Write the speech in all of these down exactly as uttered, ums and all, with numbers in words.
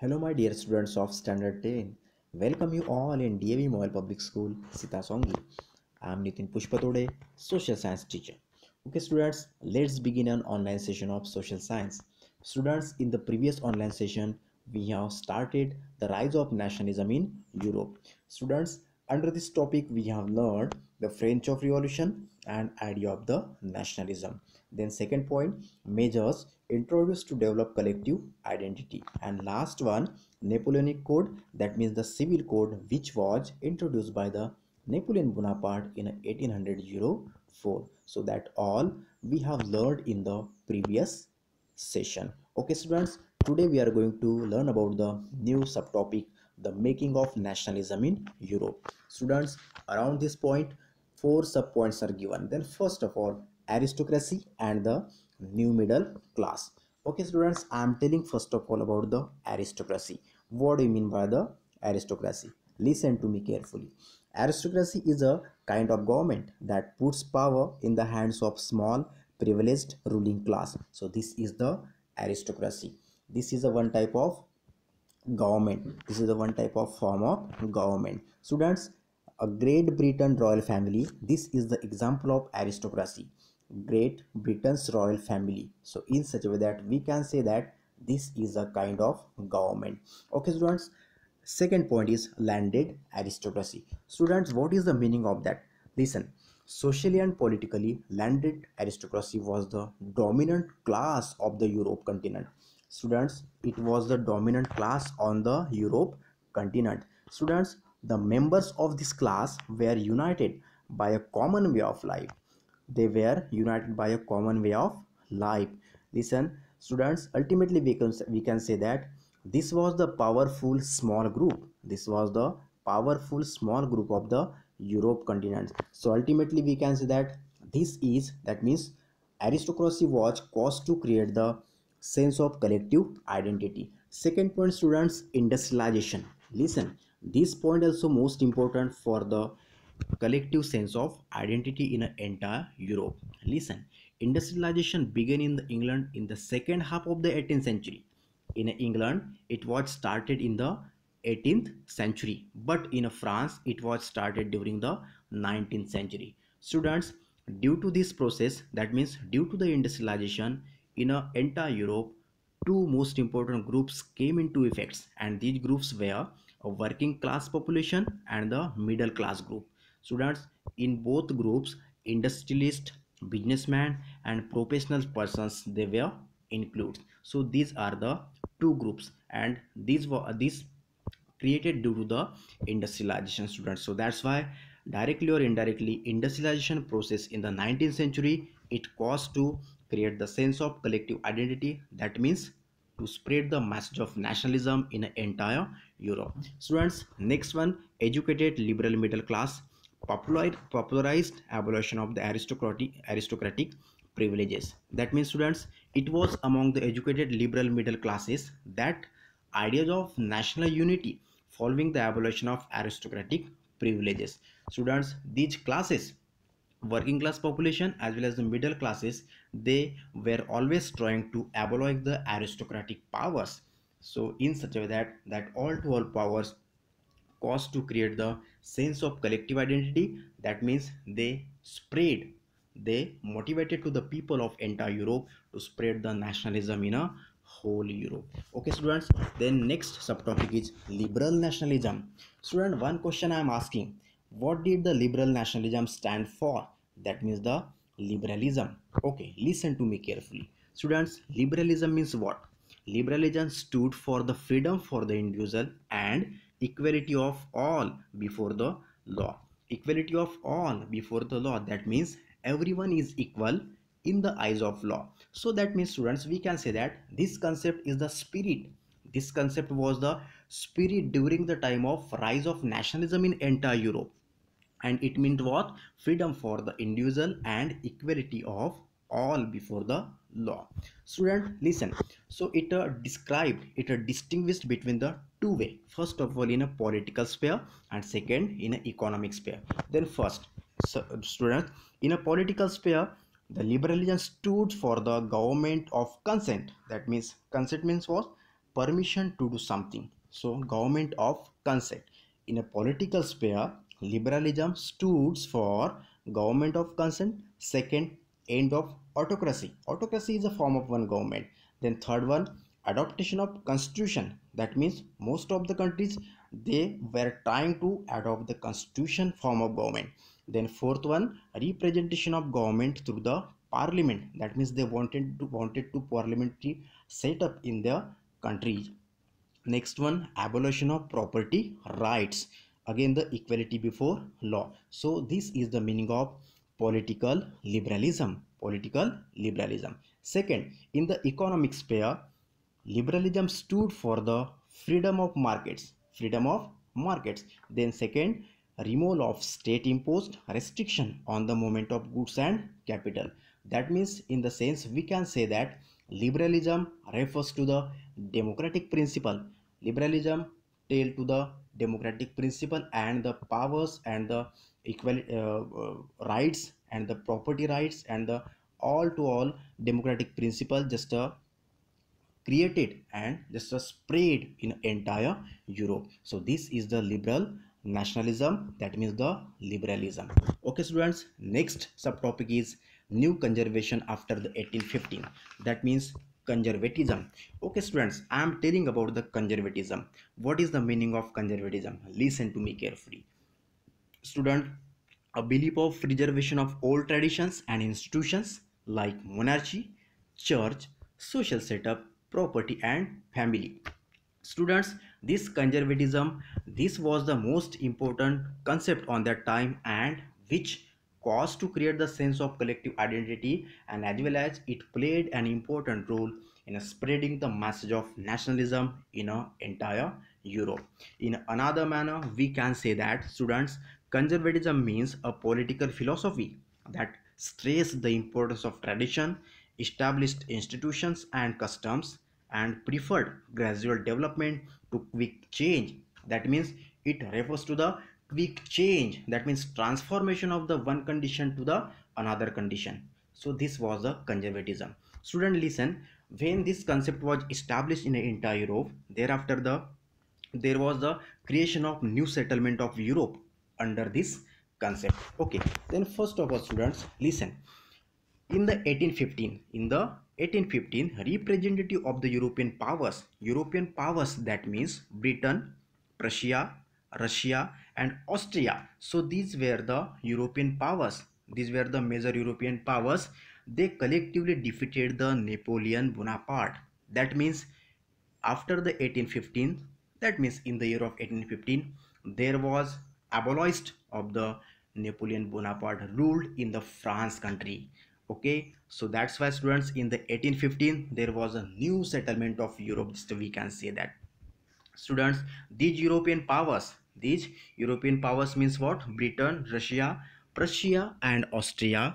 Hello, my dear students of Standard ten. Welcome you all in D A V Mobile Public School, Sitasongi. I am Nitin Pushpatode, Social Science teacher. Okay, students, let's begin an online session of Social Science. Students, in the previous online session, we have started the rise of nationalism in Europe. Students, under this topic, we have learned the French of Revolution and idea of the nationalism. Then second point, measures introduced to develop collective identity. And last one, Napoleonic Code, that means the civil code which was introduced by the Napoleon Bonaparte in eighteen oh four. So that all we have learned in the previous session. Okay students, today we are going to learn about the new subtopic, the making of nationalism in Europe. Students, around this point four subpoints are given. Then first of all, aristocracy and the new middle class. Okay students, I am telling first of all about the aristocracy. What do you mean by the aristocracy? Listen to me carefully. Aristocracy is a kind of government that puts power in the hands of small privileged ruling class. So this is the aristocracy. This is a one type of government. This is the one type of form of government. Students, a Great Britain royal family, this is the example of aristocracy. Great Britain's royal family. So in such a way that we can say that this is a kind of government. Okay students, second point is landed aristocracy. Students, what is the meaning of that? Listen, socially and politically, landed aristocracy was the dominant class of the Europe continent. Students, it was the dominant class on the Europe continent. Students, the members of this class were united by a common way of life. They were united by a common way of life. Listen, students, ultimately we can, we can say that this was the powerful small group. This was the powerful small group of the Europe continent. So ultimately we can say that this is, that means aristocracy was caused to create the sense of collective identity. Second point students, industrialization. Listen, this point also most important for the collective sense of identity in an entire Europe. Listen, industrialization began in the England in the second half of the eighteenth century. In England, it was started in the eighteenth century, but in France, it was started during the nineteenth century. Students, due to this process, that means due to the industrialization in a entire Europe, two most important groups came into effects, and these groups were a working class population and the middle class group. Students, in both groups, industrialists, businessmen and professional persons, they were included. So these are the two groups, and these were these created due to the industrialization. Students, so that's why directly or indirectly industrialization process in the nineteenth century, it caused to create the sense of collective identity, that means to spread the message of nationalism in an entire Europe. Students, next one, educated liberal middle class popular, popularized abolition of the aristocratic aristocratic privileges. That means students, it was among the educated liberal middle classes that ideas of national unity following the abolition of aristocratic privileges. Students, these classes, working class population as well as the middle classes, they were always trying to abolish the aristocratic powers. So in such a way that that all to all powers caused to create the sense of collective identity. That means they spread, they motivated to the people of entire Europe to spread the nationalism in a whole Europe. Okay students, then next subtopic is liberal nationalism. Student, one question I am asking, what did the liberal nationalism stand for? That means the liberalism. Okay, listen to me carefully. Students, liberalism means what? Liberalism stood for the freedom for the individual and equality of all before the law. Equality of all before the law, that means everyone is equal in the eyes of law. So that means students, we can say that this concept is the spirit. This concept was the spirit during the time of rise of nationalism in entire Europe, and it meant what? Freedom for the individual and equality of all before the law. Student, listen, so it uh, described, it uh, distinguished between the two way. First of all, in a political sphere, and second in an economic sphere. Then first, so, student, in a political sphere, the liberalism stood for the government of consent. That means consent means what? permission to do something. So government of consent. In a political sphere, liberalism stood for government of consent. Second, end of autocracy. Autocracy is a form of one government. Then third one, adaptation of constitution. That means most of the countries, they were trying to adopt the constitution form of government. Then fourth one, representation of government through the parliament. That means they wanted to wanted to parliamentary set up in their country. Next one, abolition of property rights. Again, the equality before law. So this is the meaning of political liberalism. Political liberalism. Second, in the economic sphere, liberalism stood for the freedom of markets. Freedom of markets. Then second, removal of state imposed restriction on the movement of goods and capital. That means, in the sense, we can say that liberalism refers to the democratic principle. Liberalism tell to the democratic principle and the powers and the equal uh, uh, rights and the property rights and the all to all democratic principle just uh, created and just uh, spread in entire Europe. So this is the liberal nationalism, that means the liberalism. Okay students, next subtopic is new conservation after the eighteen fifteen. That means conservatism. Okay students, I am telling about the conservatism. What is the meaning of conservatism? Listen to me carefully. Student, a belief of preservation of old traditions and institutions like monarchy, church, social setup, property and family. Students, this conservatism, this was the most important concept on that time and which caused to create the sense of collective identity, and as well as it played an important role in spreading the message of nationalism in a entire Europe. In another manner, we can say that students, conservatism means a political philosophy that stresses the importance of tradition, established institutions and customs, and preferred gradual development to quick change. That means it refers to the quick change, that means transformation of the one condition to the another condition. So this was the conservatism. Student, listen, when this concept was established in entire Europe, thereafter the there was the creation of new settlement of Europe under this concept. Okay, then first of all students, listen, in the eighteen fifteen, in the eighteen fifteen, representative of the European powers, European powers, that means Britain, Prussia, Russia and Austria. So these were the European powers. These were the major European powers. They collectively defeated the Napoleon Bonaparte. That means after the eighteen fifteen, that means in the year of eighteen fifteen, there was abolished of the Napoleon Bonaparte ruled in the France country. Okay, so that's why students, in the eighteen fifteen there was a new settlement of Europe, just we can say that. Students, these European powers, these European powers means what? Britain, Russia, Prussia and Austria,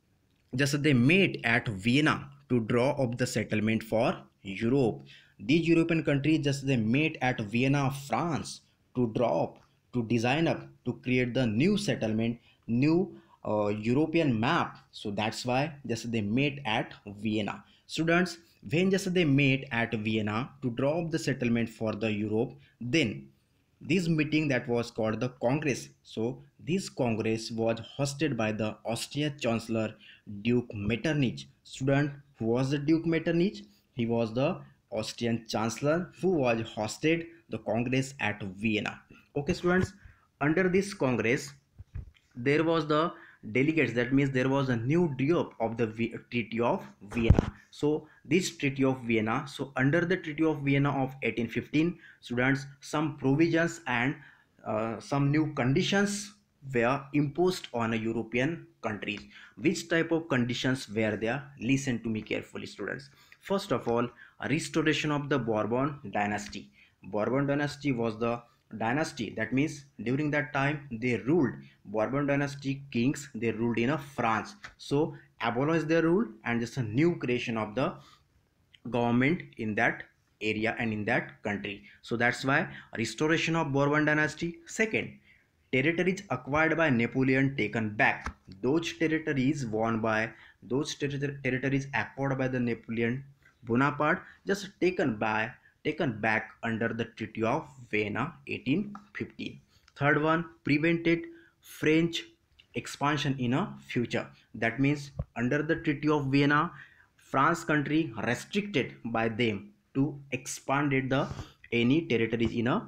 just they met at Vienna to draw up the settlement for Europe. These European countries just they met at Vienna, France, to draw up, to design up, to create the new settlement, new uh, European map. So that's why just they met at Vienna. Students, when just they met at Vienna to draw up the settlement for the Europe, then this meeting that was called the Congress. So this Congress was hosted by the Austrian Chancellor Duke Metternich. Student, who was the Duke Metternich? He was the Austrian Chancellor who was hosted the Congress at Vienna. Okay students, under this Congress there was the delegates, that means there was a new draft of the v treaty of Vienna. So this treaty of Vienna, so under the treaty of Vienna of eighteen fifteen, students, some provisions and uh, some new conditions were imposed on a European countries. Which type of conditions were there? Listen to me carefully students. First of all, a restoration of the Bourbon dynasty. Bourbon dynasty was the dynasty, that means during that time they ruled, Bourbon dynasty kings, they ruled in a France. So abolish their rule and just a new creation of the government in that area and in that country. So that's why restoration of Bourbon dynasty. Second, territories acquired by Napoleon taken back. Those territories won by those ter territories acquired by the Napoleon Bonaparte just taken by taken back under the Treaty of Vienna eighteen fifteen. Third one, prevented French expansion in a future. That means under the Treaty of Vienna, France country restricted by them to expanded the any territories in a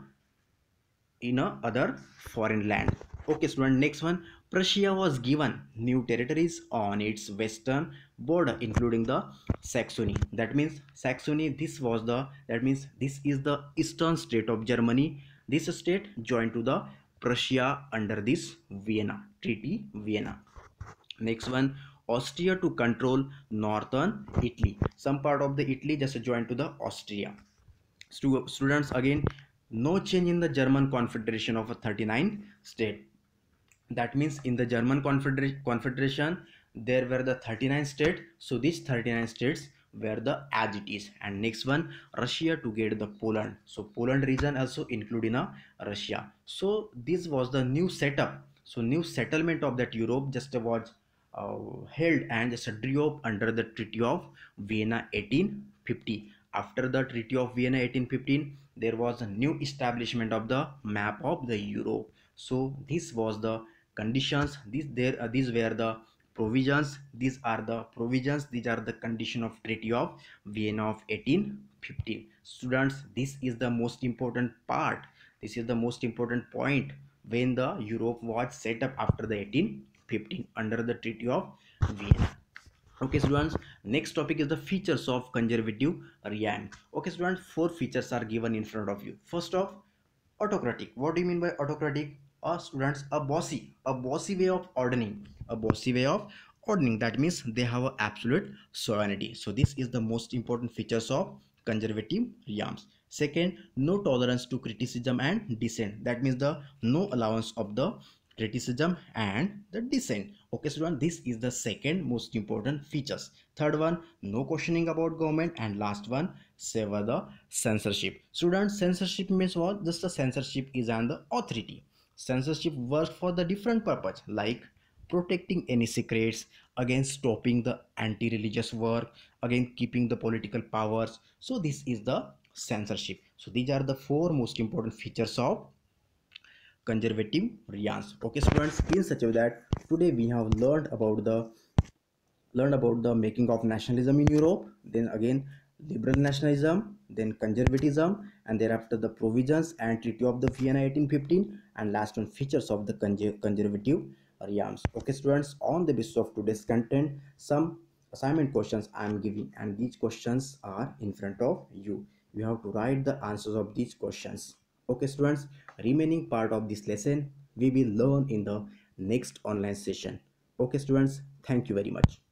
in a other foreign land. Okay student, next one, Prussia was given new territories on its western border including the Saxony. That means Saxony, this was the, that means this is the eastern state of Germany. This state joined to the Prussia under this Vienna treaty Vienna. Next one, Austria to control northern Italy. Some part of the Italy just joined to the Austria. Stu- students, again, no change in the German Confederation of a thirty-nine state. That means in the German Confedera- Confederation there were the thirty-nine states, so these thirty-nine states were the as it is. And next one, Russia to get the Poland, so Poland region also include in a Russia. So this was the new setup, so new settlement of that Europe just was uh, held and just drew up under the Treaty of Vienna eighteen fifty. After the Treaty of Vienna eighteen fifteen, there was a new establishment of the map of the Europe. So this was the conditions. These there uh, these were the provisions. These are the provisions. These are the condition of Treaty of Vienna of eighteen fifteen. Students, this is the most important part. This is the most important point when the Europe was set up after the eighteen fifteen under the Treaty of Vienna. Okay students, next topic is the features of conservative realm. Okay students, four features are given in front of you. First off, autocratic. What do you mean by autocratic? Uh, students, a bossy a bossy way of ordering, a bossy way of ordering. That means they have a absolute sovereignty. So this is the most important features of conservative realms. Second, no tolerance to criticism and dissent. That means the no allowance of the criticism and the dissent. Okay student, this is the second most important features. Third one, no questioning about government. And last one, sever the censorship. Students, censorship means what? Just the censorship is on the authority. Censorship works for the different purpose, like protecting any secrets, against stopping the anti-religious work, again keeping the political powers. So this is the censorship. So these are the four most important features of conservative realms. Okay students, in such a way that today we have learned about the learned about the making of nationalism in Europe, then again liberal nationalism, then conservatism, and thereafter the provisions and Treaty of the Vienna eighteen fifteen, and last one, features of the conservative realms. Okay students, on the basis of today's content, some assignment questions I am giving, and these questions are in front of you. You have to write the answers of these questions. Okay students, remaining part of this lesson we will learn in the next online session. Okay students, thank you very much.